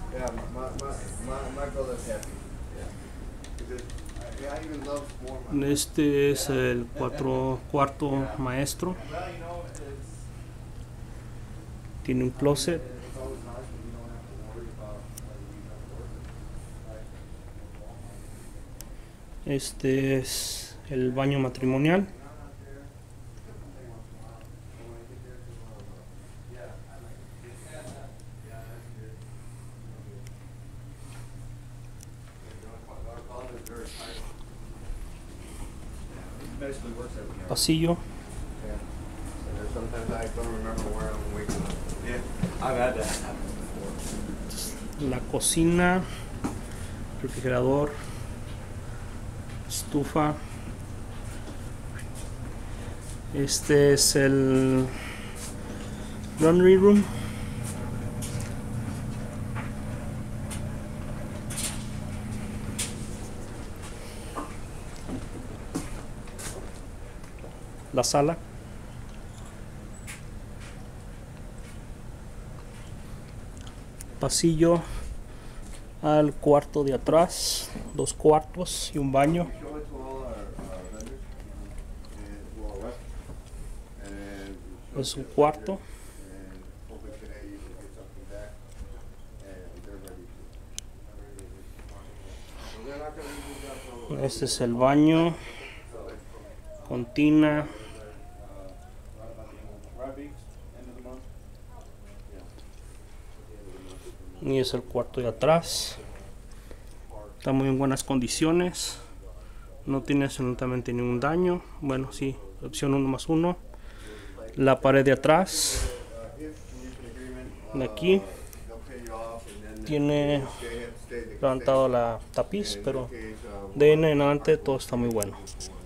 Yeah, my girl is happy. Yeah. Because I even love more. Este es el cuarto maestro. Well, you know, Tiene un closet. it's always nice when you don't have to worry about whether you have work. Este es el baño matrimonial. Basically works every day. Pasillo. Yeah. So sometimes I don't remember where I'm waking up. Yeah. I've had that happen before. La cocina. Refrigerador. Estufa. Este es el laundry room. La sala. Pasillo al cuarto de atrás. 2 cuartos y un baño. Show it to all our vendors and to our web. And show Es un it to cuarto. and hopefully today you can get something back and they're ready to. So they're not going to use that for Este es el baño con tina. Y es el cuarto de atrás. Está muy en buenas condiciones. No tiene absolutamente ningún daño. Bueno, sí, opción 1+1. La pared de atrás, de aquí, tiene levantado la tapiz, pero de ahí en adelante todo está muy bueno.